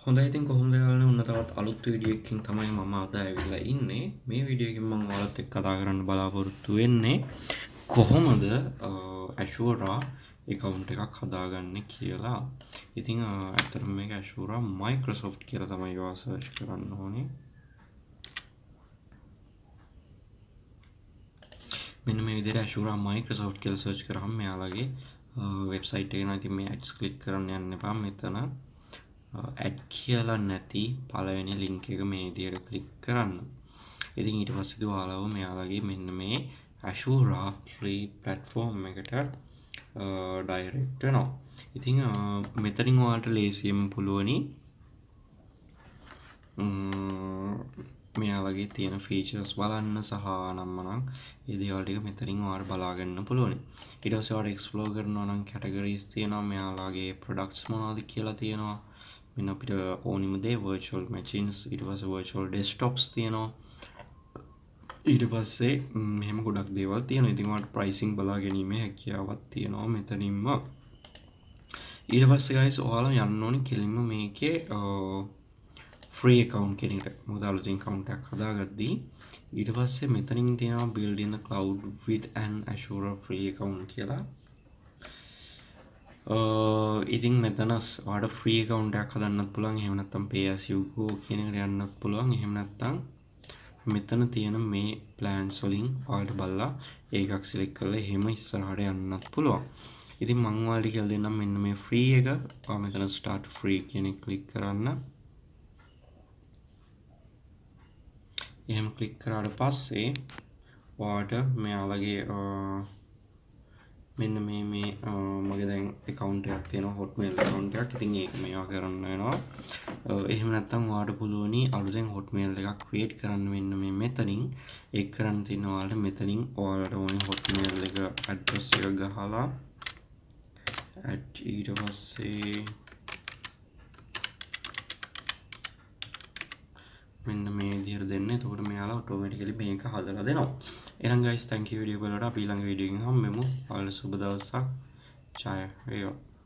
හොඳයි ඉතින් කොහොමද යාළුවනේ ඔන්න තවත් අලුත් වීඩියෝ එකකින් තමයි මම අද ඇවිල්ලා ඉන්නේ. මේ වීඩියෝ එකෙන් මම ඔයාලත් එක්ක කතා කරන්න බලාපොරොත්තු වෙන්නේ කොහොමද Azura account එකක් හදාගන්නේ කියලා. ඉතින් ඇත්තටම මේක Azura Microsoft කියලා තමයි ඔයා search කරන්න ඕනේ. මෙන්න මේ විදිහට Azura Microsoft කියලා search කරාම මෙයාලගේ website එක එනවා. ඉතින් මේ ads click කරන්න යන්න එපා. මෙතන add කියලා නැති පළවෙනි link එක මේ විදිහට click කරන්න. ඉතින් ඊට පස්සේ ඔයාලව මෙයාලගේ මෙන්න මේ Azura free platform එකට direct වෙනවා. ඉතින් මෙතනින් ඔයාලට ලේසියෙන් පුළුවනි මෙයාලගේ තියෙන features බලන්න සහ නම්මනම් ඒ දේවල් ටික මෙතනින් ඔයාලට බලා ගන්න පුළුවන්. ඊට පස්සේ ඔයාලට explore කරනවා නම් categories තියෙනවා. මෙයාලගේ products මොනවද කියලා තියෙනවා. මෙන්න අපිට ඕනිම දේ virtual machines ඊට පස්සේ virtual desktops තියෙනවා. ඊට පස්සේ මෙහෙම ගොඩක් දේවල් තියෙනවා. ඉතින් ඔයාලට pricing බලා ගැනීමේ හැකියාවක් තියෙනවා මෙතනින්ම. ඊට පස්සේ guys ඔයාලා යන්න ඕනේ කෙලින්ම මේකේ free account කියන එකට. මොකද අලුතින් account එකක් හදාගද්දී ඊට පස්සේ මෙතනින් තියෙනවා build in the cloud with an Azure free account කියලා. ඉතින් මෙතන ඔයාලට free account එකක් හදන්නත් පුළුවන්. එහෙම නැත්නම් pay as you go කියන එකට යන්නත් පුළුවන්. එහෙම නැත්නම් මෙතන තියෙන මේ plans වලින් ඔයාලට බලලා ඒකක් select කරලා එහෙම ඉස්සරහට යන්නත් පුළුවන්. ඉතින් මම ඔයාලට කියලා දෙන්නම් මෙන්න මේ free එක. ඔයා මෙතන start free කියන එක click කරන්න. එහෙම click කරාට පස්සේ ඔයාලට මෙයාලගේ මෙන්න මේ මගේ දැන් account එකක් තියෙනවා hotmail account එකක්. ඉතින් ඒක මේවා කරන්න වෙනවා. එහෙම නැත්නම් ඔයාලට පුළුවනි අලුතෙන් hotmail එකක් create කරන්න මෙන්න මේ මෙතනින්. ඒක කරන්න තියෙන ඔයාලට මෙතනින් ඔයාලට ඕනේ hotmail එක address එක ගහලා ඊට පස්සේ මෙන්න මේ විදිහට දෙන්න. එතකොට මෙයාලා automatically මේක හදලා දෙනවා. එහෙනම් guys thank you video බලලා අපි ඊළඟ වීඩියෝ එකකින් හම්බෙමු. ඔයාලට සුබ දවසක්. ජය වේවා.